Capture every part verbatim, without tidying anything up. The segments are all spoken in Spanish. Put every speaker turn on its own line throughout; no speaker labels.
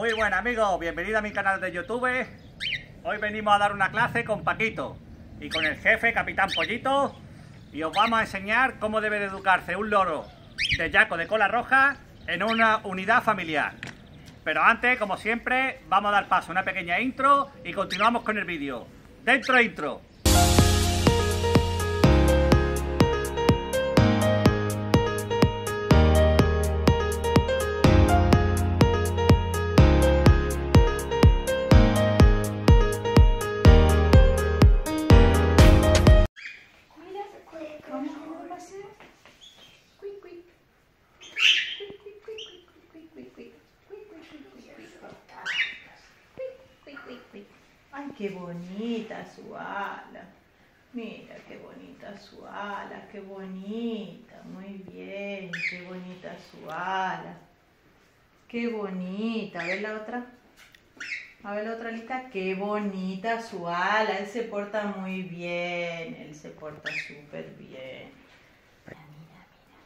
Muy buenas amigos, bienvenidos a mi canal de YouTube. Hoy venimos a dar una clase con Paquito y con el jefe Capitán Pollito y os vamos a enseñar cómo debe de educarse un loro de yaco de cola roja en una unidad familiar. Pero antes, como siempre, vamos a dar paso a una pequeña intro y continuamos con el vídeo. ¡Dentro intro!
Ay, qué bonita su ala. Mira qué bonita su ala, qué bonita. Muy bien, qué bonita su ala. Qué bonita. A ver la otra. A ver la otra lista. Qué bonita su ala. Él se porta muy bien. Él se porta súper bien. Mira, mira,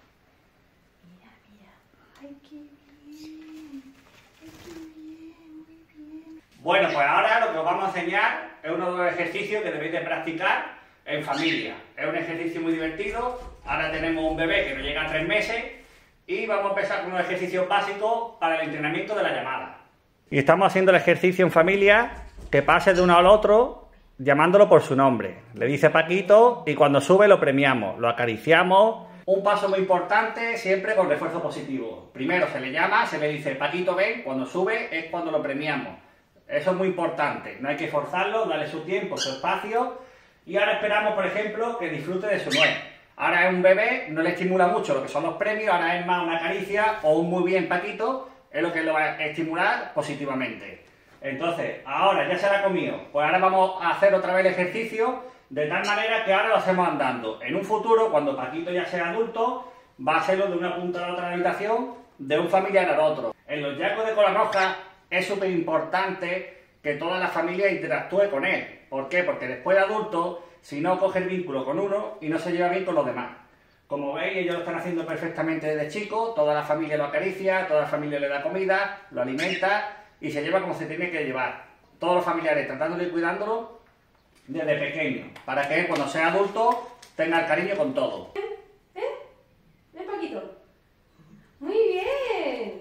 mira. Mira, mira. Ay, qué bien. Ay, qué bien, muy bien.
Bueno, pues ahora lo que os vamos a enseñar es uno de los ejercicios que debéis de practicar en familia. Es un ejercicio muy divertido. Ahora tenemos un bebé que no llega a tres meses y vamos a empezar con unos ejercicios básicos para el entrenamiento de la llamada. Y estamos haciendo el ejercicio en familia, que pase de uno al otro llamándolo por su nombre. Le dice Paquito y cuando sube lo premiamos, lo acariciamos. Un paso muy importante, siempre con refuerzo positivo. Primero se le llama, se le dice Paquito ven, cuando sube es cuando lo premiamos. Eso es muy importante, no hay que forzarlo, darle su tiempo, su espacio. Y ahora esperamos, por ejemplo, que disfrute de su nuez. Ahora es un bebé, no le estimula mucho lo que son los premios, ahora es más una caricia o un muy bien Paquito, es lo que lo va a estimular positivamente. Entonces, ahora ya se la ha comido, pues ahora vamos a hacer otra vez el ejercicio, de tal manera que ahora lo hacemos andando. En un futuro, cuando Paquito ya sea adulto, va a hacerlo de una punta a la otra de la habitación, de un familiar al otro. En los yacos de cola roja es súper importante que toda la familia interactúe con él. ¿Por qué? Porque después de adulto, si no coge el vínculo con uno y no se lleva bien con los demás. Como veis, ellos lo están haciendo perfectamente desde chico, toda la familia lo acaricia, toda la familia le da comida, lo alimenta y se lleva como se tiene que llevar. Todos los familiares tratándolo y cuidándolo desde pequeño, para que él cuando sea adulto tenga el cariño con todo.
¿Eh? ¿Eh, Paquito? Muy bien.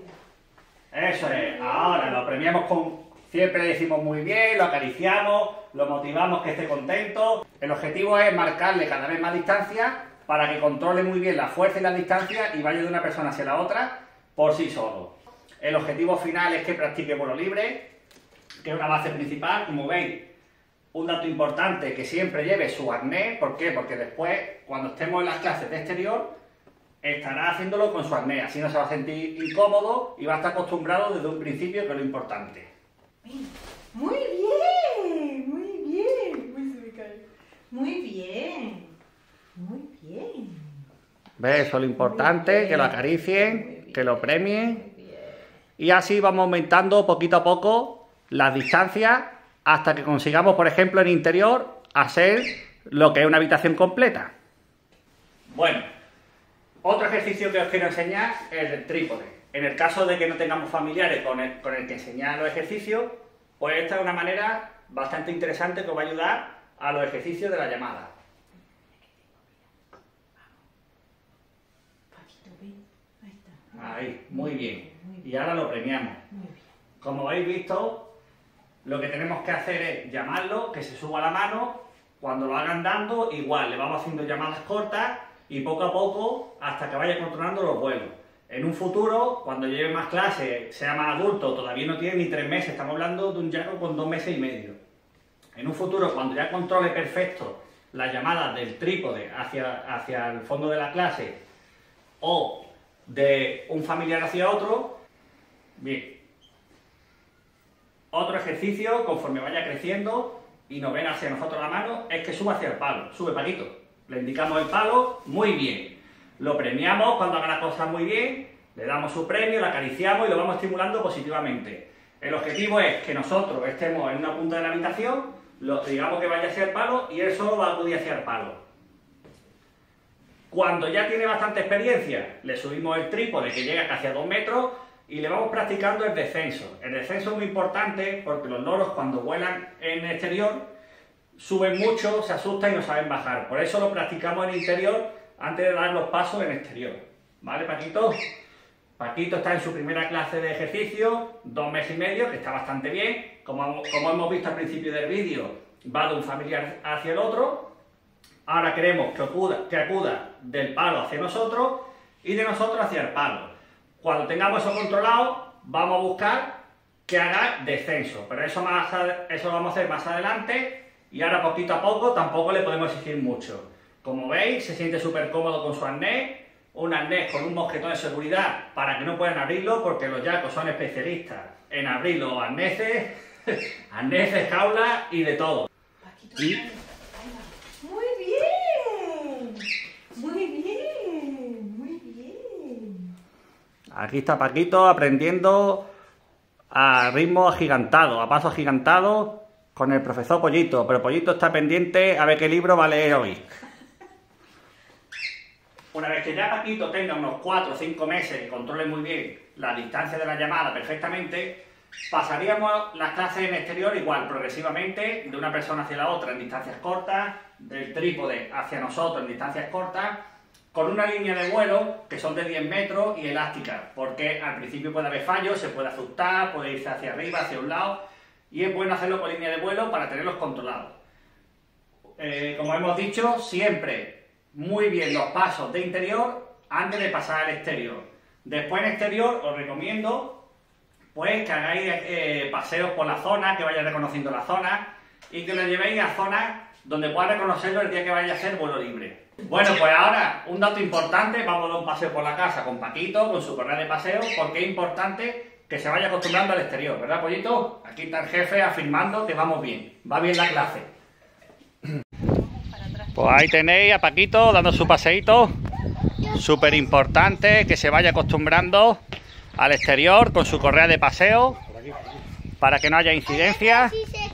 Eso es, ahora lo premiamos con... Siempre le decimos muy bien, lo acariciamos, lo motivamos que esté contento. El objetivo es marcarle cada vez más distancia para que controle muy bien la fuerza y la distancia y vaya de una persona hacia la otra por sí solo. El objetivo final es que practique vuelo libre, que es una base principal, como veis. Un dato importante, que siempre lleve su arnés. ¿Por qué? Porque después, cuando estemos en las clases de exterior, estará haciéndolo con su arnés. Así no se va a sentir incómodo y va a estar acostumbrado desde un principio, que es lo importante.
Muy bien, muy bien. Uy, se me cae. Muy bien, muy bien.
¿Ves? Eso es lo importante, que lo acaricien, que lo premien. Y así vamos aumentando poquito a poco las distancias hasta que consigamos, por ejemplo, en interior, hacer lo que es una habitación completa. Bueno, otro ejercicio que os quiero enseñar es el trípode. En el caso de que no tengamos familiares con el, con el que enseñar los ejercicios, pues esta es una manera bastante interesante que os va a ayudar a los ejercicios de la llamada.
Paquito, ven. Ahí está.
Ahí, muy bien. Y ahora lo premiamos.
Muy bien.
Como habéis visto, lo que tenemos que hacer es llamarlo, que se suba la mano. Cuando lo hagan dando, igual, le vamos haciendo llamadas cortas y poco a poco hasta que vaya controlando los vuelos. En un futuro, cuando lleve más clases, sea más adulto, todavía no tiene ni tres meses, estamos hablando de un yaco con dos meses y medio. En un futuro, cuando ya controle perfecto las llamadas del trípode hacia, hacia el fondo de la clase o de un familiar hacia otro, bien. Otro ejercicio, conforme vaya creciendo y nos ven hacia nosotros la mano, es que suba hacia el palo. Sube, Paquito. Le indicamos el palo, muy bien. Lo premiamos cuando haga las cosas muy bien, le damos su premio, lo acariciamos y lo vamos estimulando positivamente. El objetivo es que nosotros estemos en una punta de la habitación, lo, digamos que vaya hacia el palo y él solo va a acudir hacia el palo. Cuando ya tiene bastante experiencia, le subimos el trípode que llega casi a dos metros y le vamos practicando el descenso. El descenso es muy importante porque los loros cuando vuelan en el exterior suben mucho, se asustan y no saben bajar. Por eso lo practicamos en interior antes de dar los pasos en exterior. ¿Vale, Paquito? Paquito está en su primera clase de ejercicio, dos meses y medio, que está bastante bien. Como, como hemos visto al principio del vídeo, va de un familiar hacia el otro. Ahora queremos que acuda, que acuda del palo hacia nosotros y de nosotros hacia el palo. Cuando tengamos eso controlado, vamos a buscar que haga descenso. Pero eso, más, eso lo vamos a hacer más adelante y ahora poquito a poco tampoco le podemos exigir mucho. Como veis, se siente súper cómodo con su arnés. Un arnés con un mosquetón de seguridad para que no puedan abrirlo, porque los yacos son especialistas en abrir los arneses, arneses, jaulas y de todo. Y...
Muy bien, muy bien, muy bien.
Aquí está Paquito aprendiendo a ritmo agigantado, a paso agigantado con el profesor Pollito, pero Pollito está pendiente a ver qué libro va a leer hoy. Una vez que ya Paquito tenga unos cuatro o cinco meses y controle muy bien la distancia de la llamada perfectamente, pasaríamos las clases en exterior igual, progresivamente, de una persona hacia la otra en distancias cortas, del trípode hacia nosotros en distancias cortas, con una línea de vuelo que son de diez metros y elástica, porque al principio puede haber fallos, se puede asustar, puede irse hacia arriba, hacia un lado, y es bueno hacerlo con línea de vuelo para tenerlos controlados. Eh, como hemos dicho, siempre muy bien los pasos de interior antes de pasar al exterior. Después en exterior os recomiendo pues que hagáis eh, paseos por la zona, que vayáis reconociendo la zona y que lo llevéis a zonas donde puedas reconocerlo el día que vaya a ser vuelo libre. Bueno, pues ahora un dato importante, vamos a dar un paseo por la casa con Paquito, con su correa de paseo, porque es importante que se vaya acostumbrando al exterior, ¿verdad, Pollito? Aquí está el jefe afirmando que vamos bien, va bien la clase. Pues ahí tenéis a Paquito dando su paseíto, súper importante que se vaya acostumbrando al exterior con su correa de paseo para que no haya incidencias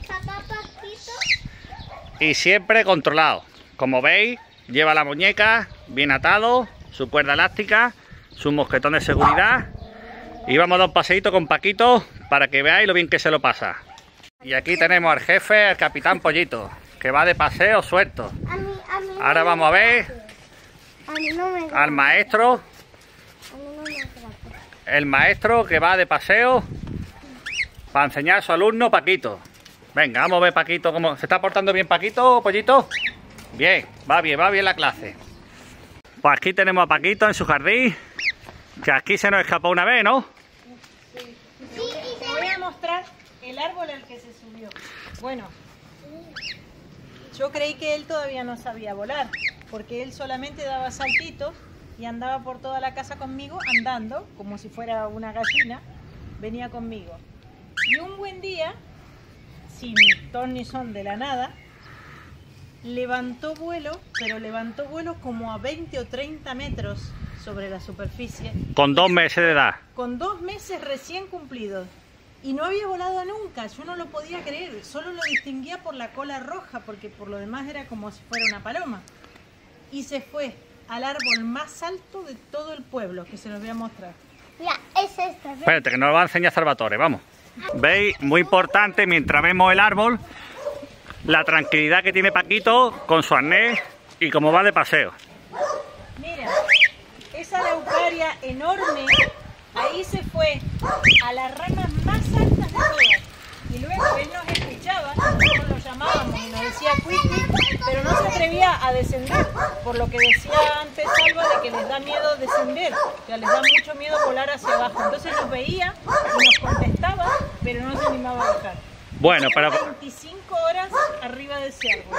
y siempre controlado. Como veis, lleva la muñeca bien atado, su cuerda elástica, su mosquetón de seguridad y vamos a dar un paseíto con Paquito para que veáis lo bien que se lo pasa. Y aquí tenemos al jefe, al capitán Pollito, que va de paseo suelto.
A mí, a mí
Ahora vamos a ver
a mí no me
al maestro,
a mí no me grata.
el maestro que va de paseo para enseñar a su alumno Paquito. Venga, vamos a ver Paquito cómo se está portando bien Paquito, Pollito. Bien, va bien, va bien la clase. Pues aquí tenemos a Paquito en su jardín, que aquí se nos escapó una vez, ¿no?
Te voy a mostrar el árbol al que se subió. Bueno, yo creí que él todavía no sabía volar, porque él solamente daba saltitos y andaba por toda la casa conmigo, andando, como si fuera una gallina, venía conmigo. Y un buen día, sin ton ni son de la nada, levantó vuelo, pero levantó vuelo como a veinte o treinta metros sobre la superficie.
Con dos meses de edad.
Con dos meses recién cumplidos. Y no había volado nunca, yo no lo podía creer, solo lo distinguía por la cola roja, porque por lo demás era como si fuera una paloma. Y se fue al árbol más alto de todo el pueblo, que se los voy a mostrar.
Mira, es esta. ¿Ves?
Espérate, que nos lo va a enseñar Salvatore, vamos. ¿Veis? Muy importante, mientras vemos el árbol, la tranquilidad que tiene Paquito con su arnés y cómo va de paseo.
Mira, esa araucaria enorme, ahí se fue a las ramas más altas de todas. Y luego él nos escuchaba, nosotros lo llamábamos y nos decía Quiqui, pero no se atrevía a descender, por lo que decía antes Salva de que les da miedo descender, o sea, les da mucho miedo volar hacia abajo. Entonces nos veía y nos contestaba, pero no se animaba a bajar.
Bueno, pero...
veinticinco horas arriba de ese árbol.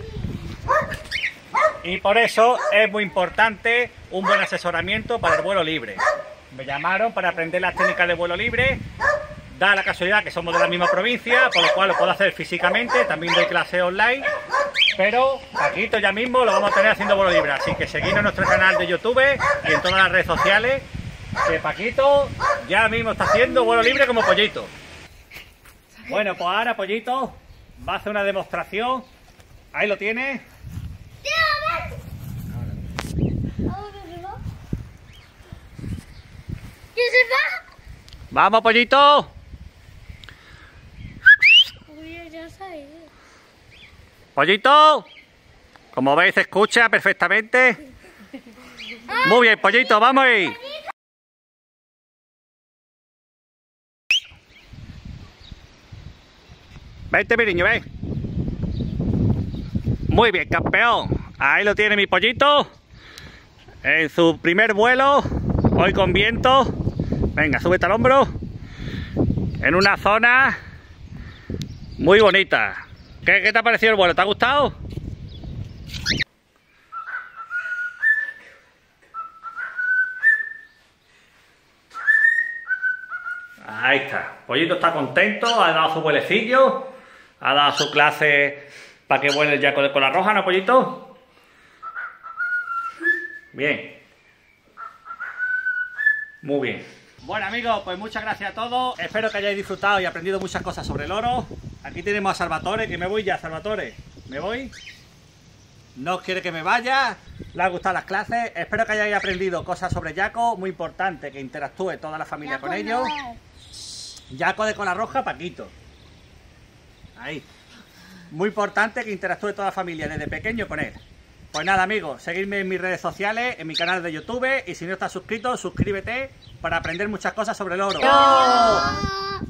Y por eso es muy importante un buen asesoramiento para el vuelo libre. Me llamaron para aprender las técnicas de vuelo libre. Da la casualidad que somos de la misma provincia, por lo cual lo puedo hacer físicamente, también doy clase online, pero Paquito ya mismo lo vamos a tener haciendo vuelo libre, así que seguidnos en nuestro canal de YouTube y en todas las redes sociales, que Paquito ya mismo está haciendo vuelo libre como Pollito. Bueno, pues ahora Pollito va a hacer una demostración, ahí lo tiene.
¿Qué se va?
¡Vamos, pollito!
Uy, ya se ha ido.
¡Pollito! Como veis, se escucha perfectamente. Muy bien, pollito, vamos ahí. Vente, mi niño, ven. Muy bien, campeón. Ahí lo tiene mi pollito. En su primer vuelo, hoy con viento. Venga, súbete al hombro. En una zona muy bonita. ¿Qué, qué te ha parecido el vuelo? ¿Te ha gustado? Ahí está. Pollito está contento, ha dado su vuelecillo, ha dado su clase para que vuele el yaco de cola roja, ¿no, Pollito? Bien. Muy bien. Bueno, amigos, pues muchas gracias a todos. Espero que hayáis disfrutado y aprendido muchas cosas sobre el oro. Aquí tenemos a Salvatore, que me voy ya, Salvatore. ¿Me voy? No quiere que me vaya. Le han gustado las clases. Espero que hayáis aprendido cosas sobre yaco. Muy importante que interactúe toda la familia con ellos. Yaco de cola roja, Paquito. Ahí. Muy importante que interactúe toda la familia desde pequeño con él. Pues nada, amigos, seguidme en mis redes sociales, en mi canal de YouTube, y si no estás suscrito, suscríbete para aprender muchas cosas sobre el oro. ¡Oh!